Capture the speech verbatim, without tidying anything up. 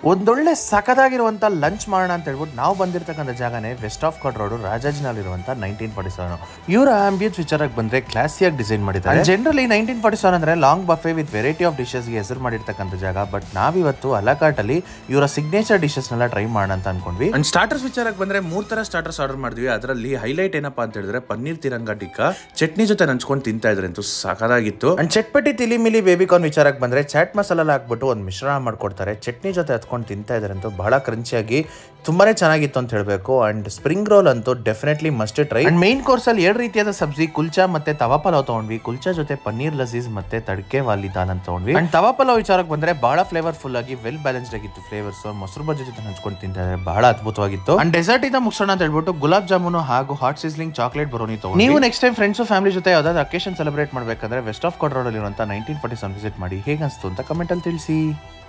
ಒಂದೊಳ್ಳೆ ಸಖತ್ತಾಗಿರುವಂಥ ಲಂಚ್ ಮಾಡೋಣ ಅಂತ ಹೇಳ್ಬಿಟ್ಟು ನಾವು ಬಂದಿರತಕ್ಕಂಥ ಜಾಗನೇ ವೆಸ್ಟ್ ಆಫ್ ಕೋರ್ಟ್ ರೋಡ್ ರಾಜಾಜಿನಲ್ಲಿರುವಂಥ ನೈನ್ಟೀನ್ ಫಾರ್ಟಿ ಸೆವೆನ್. ಇವರ ಆಂಬಿಯನ್ಸ್ ವಿಚಾರಕ್ಕೆ ಬಂದರೆ ಕ್ಲಾಸಿಯಾಗಿ ಡಿಸೈನ್ ಮಾಡಿದ್ದಾರೆ. ಜನರಲಿ ನೈನ್ಟೀನ್ ಫಾರ್ಟಿ ಸೆವೆನ್ ಅಂದರೆ long buffet with variety of ಡಿಶಸ್ಗೆ ಹೆಸರು ಮಾಡಿರ್ತಕ್ಕಂಥ ಜಾಗ. ಬಟ್ ನಾವಿವತ್ತು ಅಲಕಾಟಲ್ಲಿ ಇವರ ಸಿಗ್ನೇಚರ್ ಡಿಶಸ್ನೆಲ್ಲ ಟ್ರೈ ಮಾಡೋಣ ಅಂತ ಅನ್ಕೊಂಡ್ವಿ. ಅಂಡ್ ಸ್ಟಾರ್ಟರ್ಸ್ ವಿಚಾರಕ್ಕೆ ಬಂದರೆ ಮೂರು ಥರ ಸ್ಟಾರ್ಟರ್ಸ್ ಆರ್ಡರ್ ಮಾಡಿದ್ವಿ. ಅದರಲ್ಲಿ ಹೈಲೈಟ್ ಏನಪ್ಪಾ ಅಂತ ಹೇಳಿದ್ರೆ ಪನ್ನೀರ್ ತಿರಂಗ ಟಿಕ್ಕಾ ಚಟ್ನಿ ಜೊತೆ ನಂಚ್ಕೊಂಡು ತಿಂತಾ ಇದ್ರೆ ಅಂತೂ ಸಾಕಾಗಿತ್ತು. ಅಂಡ್ ಚಟ್ಪಟಿ ತಿಲಿ ಮಿಲಿ ಬೇಬಿಕಾರ್ನ್ ವಿಚಾರಕ್ಕೆ ಬಂದರೆ ಚಾಟ್ ಮಸಾಲ ಹಾಕ್ಬಿಟ್ಟು ಒಂದು ಮಿಶ್ರಣ ಮಾಡ್ಕೊಡ್ತಾರೆ. ಚಟ್ನಿ ಜೊತೆ ಹತ್ಕೊಂಡು ತಿಂತಾ ಇದ್ದಾರೆ ಅಂತೂ ಬಹಳ ಕ್ರಂಚಿಯಾಗಿ ತುಂಬಾನೇ ಚೆನ್ನಾಗಿತ್ತು ಅಂತ ಹೇಳಬೇಕು. ಅಂಡ್ ಸ್ಪ್ರಿಂಗ್ ರೋಲ್ ಅಂತೂ definitely must try. And main course ಅಲ್ಲಿ ಎರಡು ರೀತಿಯಾದ ಸಬ್ಜಿ ಕುಲ್ಚಾ ಮತ್ತೆ ತವಾ ಪಲಾವ್ ತಗೊಂಡ್ವಿ. ಕುಲ್ಚಾ ಜೊತೆ ಪನ್ನೀರ್ ಲಜೀಜ್ ಮತ್ತೆ ತಡ್ಕೆ ವಾಲಿ ದಾಲ್ ಅಂತ ತಗೊಂಡ್ವಿ. ಅಂಡ್ ತವಾ ಪಲಾವ್ ವಿಚಾರಕ್ಕೆ ಬಂದ್ರೆ ಬಹಳ ಫ್ಲೇವರ್ಫುಲ್ ಆಗಿ ವೆಲ್ ಬ್ಯಾಲೆನ್ಸ್ಡ್ ಆಗಿತ್ತು ಫ್ಲೇವರ್ಸ್. ಮೊಸರು ಬಜ್ಜಿ ಜೊತೆ ಹಂಚ್ಕೊಂಡು ತಿಂತಾರೆ ಬಹಳ ಅದ್ಭುತವಾಗಿತ್ತು. ಅಂಡ್ ಡೆಸರ್ಟ್ ಇಂದ ಮುಗಿಸೋಣ ಅಂತ ಹೇಳ್ಬಿಟ್ಟು ಗುಲಾಬ್ ಜಾಮೂನು ಹಾಗೂ ಹಾಟ್ ಸಿಸ್ಲಿಂಗ್ ಚಾಕ್ಲೇಟ್ ಬರೋನಿ ತಗೊಂಡು ನೀವು ನೆಕ್ಸ್ಟ್ ಟೈಮ್ ಫ್ರೆಂಡ್ಸ್ ಫ್ಯಾಮಿಲಿ ಜೊತೆ ಯಾವ್ದಾದ್ರು ಅಕೇಶನ್ ಸೆಲೆಬ್ರೇಟ್ ಮಾಡ್ಬೇಕಂದ್ರೆ ವೆಸ್ಟ್ ಆಫ್ ಕೋರ್ಟ್ ರೋಡ್ ಅಲ್ಲಿ ಇರುವಂತ ನೈನ್ಟೀನ್ ಫಾರ್ಟಿ ಸೆವೆನ್ ವಿಸಿಟ್ ಮಾಡಿ. ಹೇಗೆ ಅನಿಸ್ತು ಅಂತ ಕಮೆಂಟ್ ಅಲ್ಲಿ ತಿಳಿಸಿ.